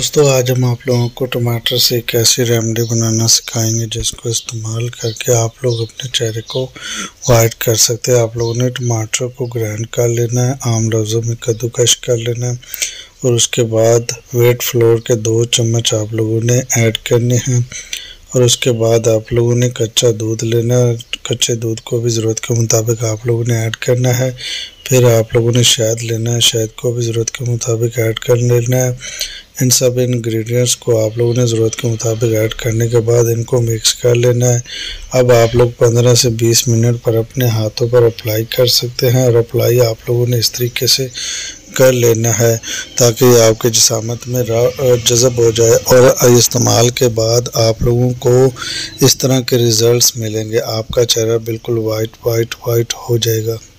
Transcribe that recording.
दोस्तों आज हम आप लोगों को टमाटर से एक ऐसी रेमेडी बनाना सिखाएंगे जिसको इस्तेमाल करके आप लोग अपने चेहरे को वाइट कर सकते हैं। आप लोगों ने टमाटर को ग्राइंड कर लेना है, आम लफ्ज़ों में कद्दूकश कर लेना है और उसके बाद वेट फ्लोर के 2 चम्मच आप लोगों ने ऐड करने हैं और उसके बाद आप लोगों ने कच्चा दूध लेना है। कच्चे दूध को भी ज़रूरत के मुताबिक आप लोगों ने ऐड करना है। फिर आप लोगों ने शहद लेना है, शहद को भी ज़रूरत के मुताबिक ऐड कर लेना है। इन सब इंग्रेडिएंट्स को आप लोगों ने ज़रूरत के मुताबिक ऐड करने के बाद इनको मिक्स कर लेना है। अब आप लोग 15 से 20 मिनट पर अपने हाथों पर अप्लाई कर सकते हैं और अप्लाई आप लोगों ने इस तरीके से कर लेना है ताकि आपके जिस्मात में जज़ब हो जाए और इस्तेमाल के बाद आप लोगों को इस तरह के रिज़ल्ट्स मिलेंगे। आपका चेहरा बिल्कुल वाइट हो जाएगा।